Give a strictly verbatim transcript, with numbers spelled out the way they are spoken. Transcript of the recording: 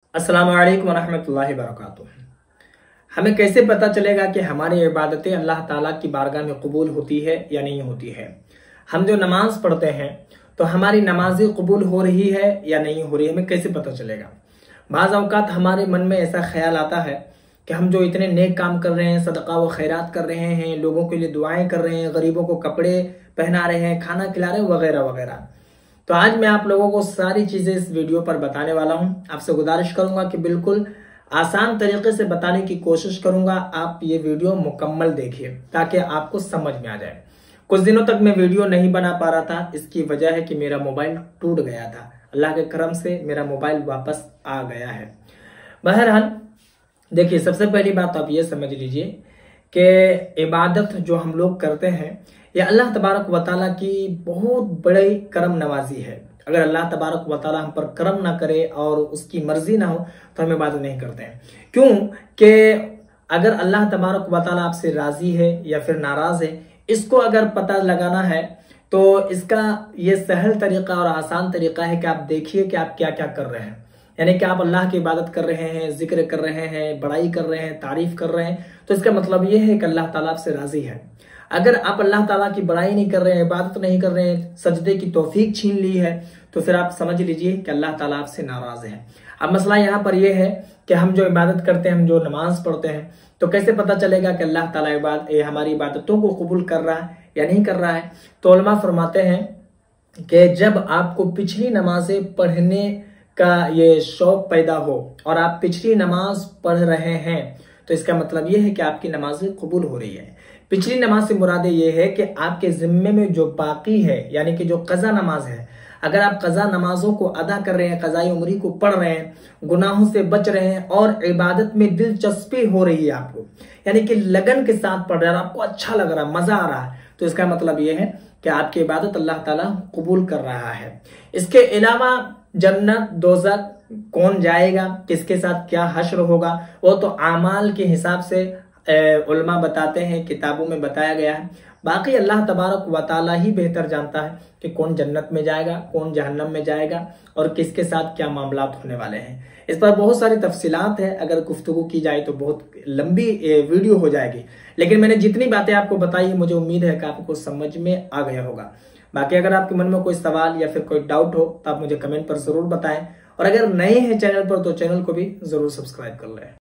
अस्सलामु अलैकुम वरहमतुल्लाहि वबरकातुहू। हमें कैसे पता चलेगा कि हमारी इबादतें अल्लाह ताला की बारगाह में कबूल होती है या नहीं होती है। हम जो नमाज पढ़ते हैं तो हमारी नमाजें कबूल हो रही है या नहीं हो रही है, हमें कैसे पता चलेगा। बाज़ औक़ात हमारे मन में ऐसा ख्याल आता है कि हम जो इतने नेक काम कर रहे हैं, सदका व खैरात कर रहे हैं, लोगों के लिए दुआएं कर रहे हैं, गरीबों को कपड़े पहना रहे हैं, खाना खिला रहे हैं, वगैरह वगैरह। तो आज मैं आप लोगों को सारी चीजें इस वीडियो पर बताने वाला हूं। आपसे गुजारिश करूंगा कि बिल्कुल आसान तरीके से बताने की कोशिश करूंगा। आप ये वीडियो मुकम्मल देखिए ताकि आपको समझ में आ जाए। कुछ दिनों तक मैं वीडियो नहीं बना पा रहा था, इसकी वजह है कि मेरा मोबाइल टूट गया था। अल्लाह के करम से मेरा मोबाइल वापस आ गया है। बहरहाल देखिए, सबसे पहली बात आप ये समझ लीजिए कि इबादत जो हम लोग करते हैं यह अल्लाह तबारक व तआला की बहुत बड़ी करम नवाजी है। अगर अल्लाह तबारक व तआला हम पर करम ना करे और उसकी मर्जी ना हो तो हम इबादत नहीं करते हैं। क्यों कि अगर अल्लाह तबारक व तआला आपसे राजी है या फिर नाराज है, इसको अगर पता लगाना है तो इसका ये सहल तरीका और आसान तरीका है कि आप देखिए कि आप क्या क्या कर रहे हैं। यानी कि आप अल्लाह की इबादत कर रहे हैं, जिक्र कर रहे हैं, बड़ाई कर रहे हैं, तारीफ कर रहे हैं, तो इसका मतलब ये है कि अल्लाह ताला आपसे राजी है। अगर आप अल्लाह ताला की बड़ाई नहीं कर रहे हैं, इबादत नहीं कर रहे हैं, सजदे की तौफीक छीन ली है, तो फिर आप समझ लीजिए कि अल्लाह ताला आपसे नाराज है। अब मसला यहाँ पर यह है कि हम जो इबादत करते हैं, हम जो नमाज पढ़ते हैं, तो कैसे पता चलेगा कि अल्लाह ताला इबादत हमारी इबादतों को कबूल कर रहा है या नहीं कर रहा है। तो उलमा फरमाते हैं कि जब आपको पिछली नमाजें पढ़ने का ये शौक पैदा हो और आप पिछली नमाज पढ़ रहे हैं तो इसका मतलब यह है कि आपकी नमाजें कबूल हो रही है। पिछली नमाज से मुराद ये है कि आपके जिम्मे में जो बाकी है, यानी कि जो कज़ा नमाज है, अगर आप कज़ा नमाजों को अदा कर रहे हैं, कज़ाई उम्री को पढ़ रहे हैं, गुनाहों से बच रहे हैं और इबादत में दिलचस्पी हो रही है आपको, यानी कि लगन के साथ पढ़ रहे हैं, आपको अच्छा लग रहा है, मजा आ रहा है, तो इसका मतलब यह है कि आपकी इबादत अल्लाह ताला कबूल कर रहा है। इसके अलावा जन्नत दोज़ख कौन जाएगा, किसके साथ क्या हश्र होगा, वो तो आमाल के हिसाब से उलमा बताते हैं, किताबों में बताया गया है। बाकी अल्लाह तबारक व तआला ही बेहतर जानता है कि कौन जन्नत में जाएगा, कौन जहन्नम में जाएगा और किसके साथ क्या मामलात होने वाले हैं। इस पर बहुत सारी तफसीलात है, अगर गुफ्तगू की जाए तो बहुत लंबी वीडियो हो जाएगी, लेकिन मैंने जितनी बातें आपको बताई मुझे उम्मीद है कि आपको समझ में आ गया होगा। बाकी अगर आपके मन में कोई सवाल या फिर कोई डाउट हो तो आप मुझे कमेंट पर जरूर बताएं, और अगर नए हैं चैनल पर तो चैनल को भी जरूर सब्सक्राइब कर लें।